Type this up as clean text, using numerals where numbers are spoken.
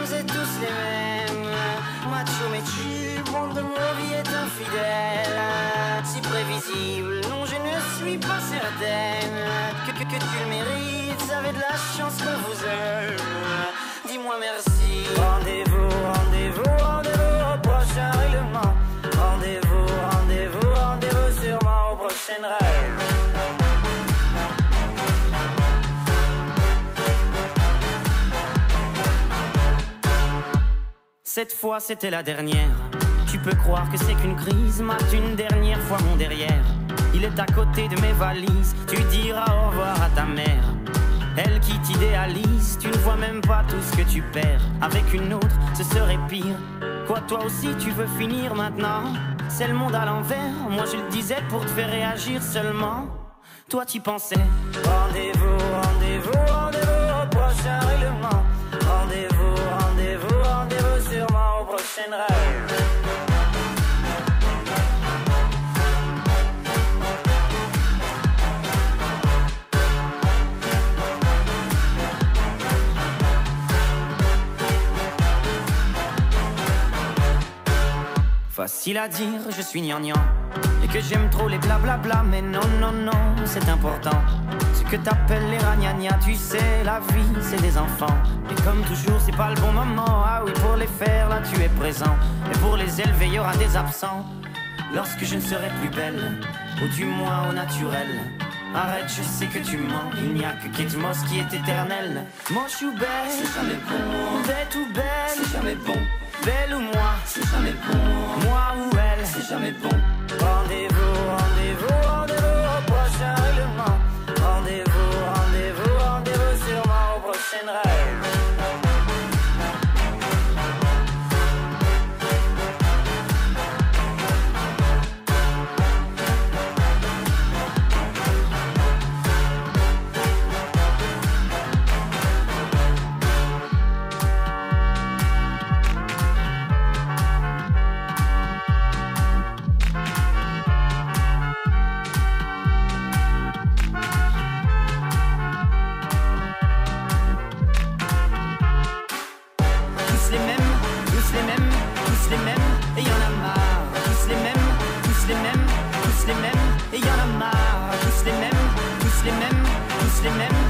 vous êtes tous les mêmes. Macho mais chill, bande de mauvais est infidèle. Si prévisible, non je ne suis pas certaine que tu le mérites, vous avez de la chance qu'on vous aime. Dis-moi merci. Rendez-vous, rendez-vous, rendez-vous au prochain règlement. Rendez-vous, rendez-vous, rendez-vous sûrement au prochain rêve. Cette fois c'était la dernière. Tu peux croire que c'est qu'une crise, mate une dernière fois mon derrière. Il est à côté de mes valises, tu diras au revoir à ta mère. Elle qui t'idéalise, tu ne vois même pas tout ce que tu perds. Avec une autre, ce serait pire. Quoi, toi aussi tu veux finir maintenant? C'est le monde à l'envers, moi je le disais pour te faire réagir seulement. Toi tu pensais. Rendez-vous, rendez-vous, rendez-vous au prochain règlement. Rendez-vous, rendez-vous, rendez-vous sûrement au prochain rêve. Facile à dire, je suis gnangnan et que j'aime trop les blablabla, mais non, non, non, c'est important. Ce que t'appelles les ragnagnas, tu sais, la vie, c'est des enfants. Et comme toujours, c'est pas le bon moment. Ah oui, pour les faire, là, tu es présent. Et pour les élever, il y aura des absents. Lorsque je ne serai plus belle, ou du moins au naturel. Arrête, je sais que tu mens. Il n'y a que Kate Moss qui est éternelle. Moche ou belle, c'est jamais bon. Bête ou belle, c'est jamais bon. Belle ou moi, c'est jamais bon. Moi ou elle, c'est jamais bon. Rendez-vous, rendez-vous, rendez-vous au prochain règlement. Rendez-vous, rendez-vous, rendez-vous sûrement au prochain rêve. Les mêmes